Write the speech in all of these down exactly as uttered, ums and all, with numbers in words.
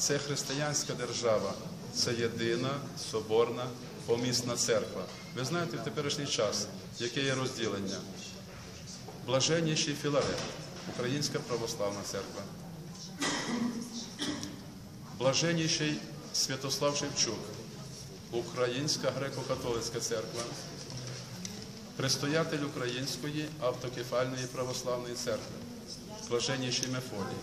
це християнська держава, це єдина, соборна, помісна церква. Ви знаєте, в теперішній час, яке є розділення? Блаженніший Філарет, Українська православна церква. Блаженніший Святослав Шевчук, Українська греко-католицька церква. Предстоятель Української автокефальної православної церкви, Блаженніший Мефодій.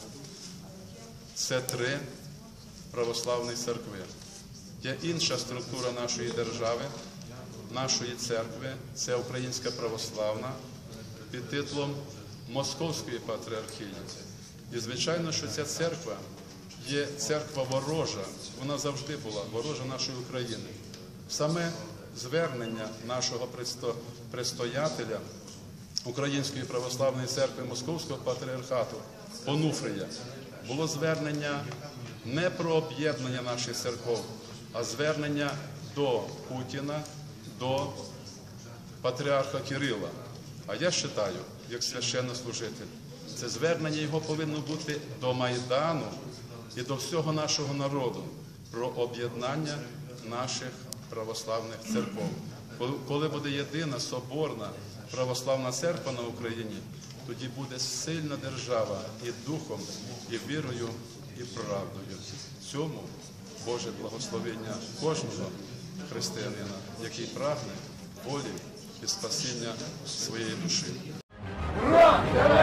Це три православні церкви. Є інша структура нашої держави, нашої церкви, це Українська православна, під титлом Московської патріархії. І звичайно, що ця церква є церква ворожа, вона завжди була ворожа нашої України. Саме звернення нашого предстоятеля Української православної церкви Московського патріархату Онуфрія було звернення не про об'єднання наших церков, а звернення до Путіна, до патріарха Кирила. А я вважаю, як священнослужитель, це звернення його повинно бути до Майдану і до всього нашого народу про об'єднання наших православних церков. Коли буде єдина, соборна православна церква на Україні, тоді буде сильна держава і духом, і вірою, і правдою. Цьому Боже благословення кожного християнина, який прагне волі і спасіння своєї душі.